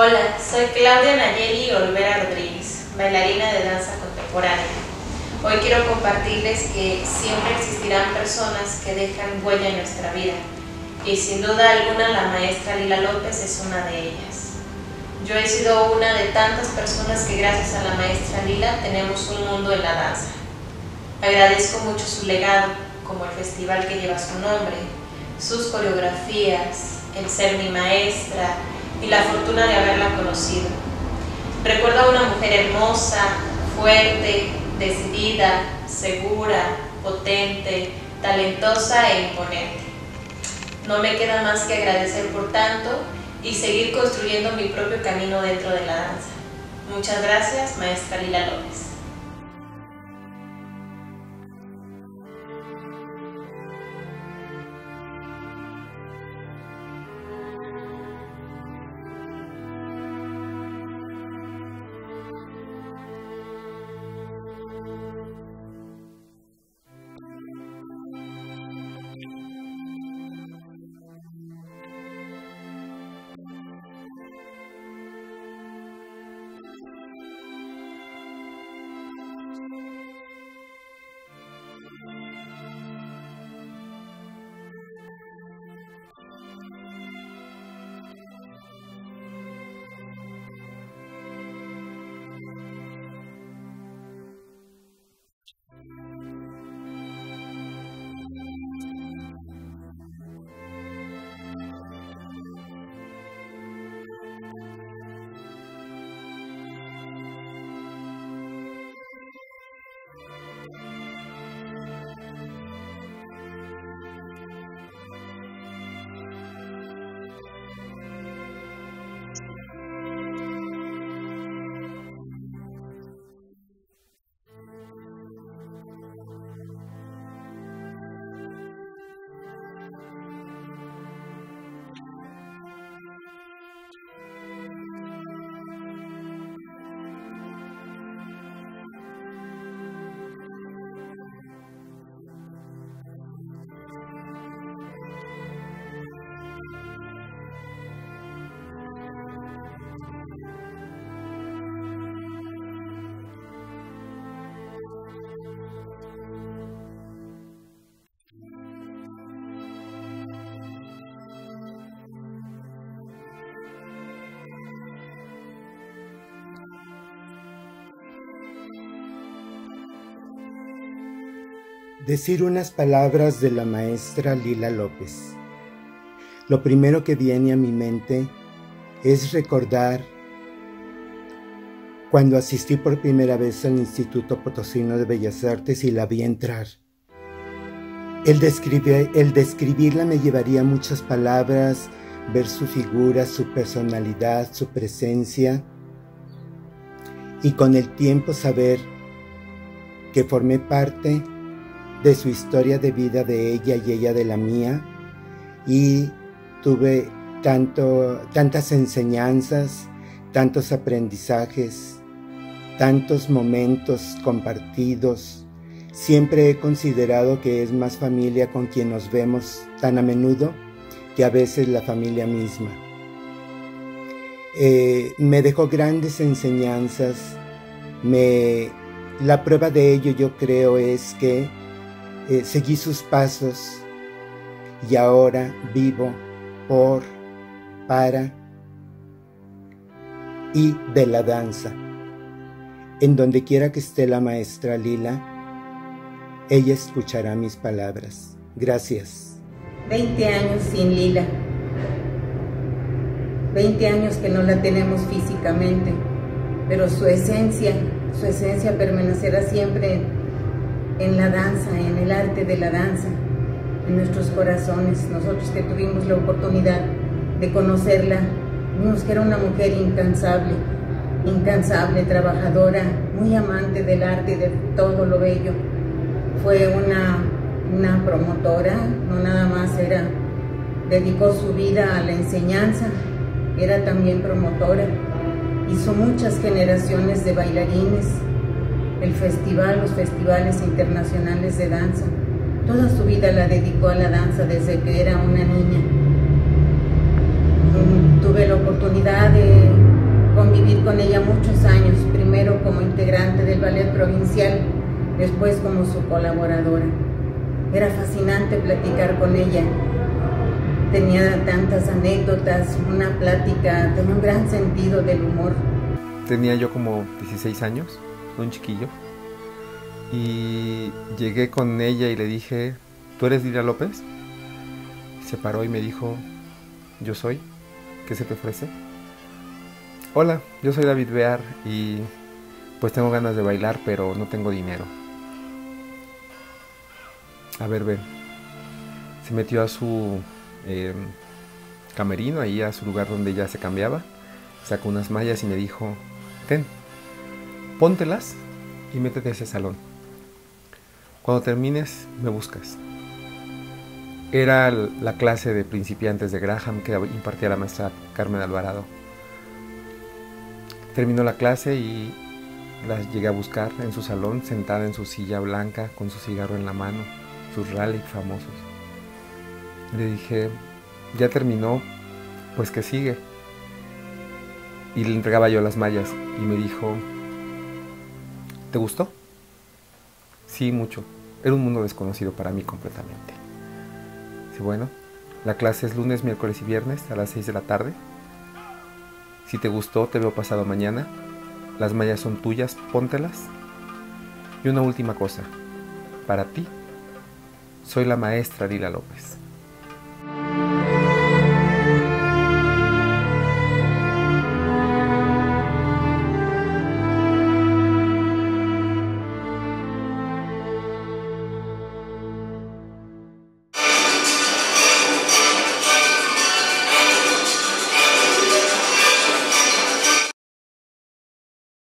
Hola, soy Claudia Nayeli Olvera Rodríguez, bailarina de danza contemporánea. Hoy quiero compartirles que siempre existirán personas que dejan huella en nuestra vida y sin duda alguna la maestra Lila López es una de ellas. Yo he sido una de tantas personas que gracias a la maestra Lila tenemos un mundo en la danza. Agradezco mucho su legado, como el festival que lleva su nombre, sus coreografías, el ser mi maestra y la fortuna de haberla conocido. Recuerdo a una mujer hermosa, fuerte, decidida, segura, potente, talentosa e imponente. No me queda más que agradecer por tanto y seguir construyendo mi propio camino dentro de la danza. Muchas gracias, maestra Lila López. Decir unas palabras de la maestra Lila López. Lo primero que viene a mi mente es recordar cuando asistí por primera vez al Instituto Potosino de Bellas Artes y la vi entrar. El describirla me llevaría muchas palabras, ver su figura, su personalidad, su presencia y con el tiempo saber que formé parte de su historia de vida de ella y ella de la mía, y tuve tantas enseñanzas, tantos aprendizajes, tantos momentos compartidos. Siempre he considerado que es más familia con quien nos vemos tan a menudo que a veces la familia misma. Me dejó grandes enseñanzas. La prueba de ello yo creo es que seguí sus pasos y ahora vivo para y de la danza. En donde quiera que esté la maestra Lila, ella escuchará mis palabras. Gracias. 20 años sin Lila. 20 años que no la tenemos físicamente, pero su esencia permanecerá siempre en la danza, en el arte de la danza, en nuestros corazones. Nosotros que tuvimos la oportunidad de conocerla, vimos que era una mujer incansable, trabajadora, muy amante del arte y de todo lo bello. Fue una promotora, no nada más dedicó su vida a la enseñanza, era también promotora, hizo muchas generaciones de bailarines, los festivales internacionales de danza. Toda su vida la dedicó a la danza desde que era una niña. Tuve la oportunidad de convivir con ella muchos años, primero como integrante del ballet provincial, después como su colaboradora. Era fascinante platicar con ella. Tenía tantas anécdotas, una plática, tenía un gran sentido del humor. Tenía yo como 16 años, un chiquillo, y llegué con ella y le dije, ¿tú eres Lilia López? Se paró y me dijo, yo soy, ¿qué se te ofrece? Hola, yo soy David Bear y pues tengo ganas de bailar, pero no tengo dinero. A ver, ven. Se metió a su camerino, ahí a su lugar donde ella se cambiaba, sacó unas mallas y me dijo, ten, póntelas y métete a ese salón. Cuando termines, me buscas. Era la clase de principiantes de Graham que impartía la maestra Carmen Alvarado. Terminó la clase y la llegué a buscar en su salón, sentada en su silla blanca, con su cigarro en la mano, sus Raleigh famosos. Le dije, ya terminó, pues que sigue. Y le entregaba yo las mallas y me dijo, ¿te gustó? Sí, mucho. Era un mundo desconocido para mí completamente. Dice, bueno, la clase es lunes, miércoles y viernes a las 6 de la tarde. Si te gustó, te veo pasado mañana. Las mallas son tuyas, póntelas. Y una última cosa, para ti, soy la maestra Lilia López.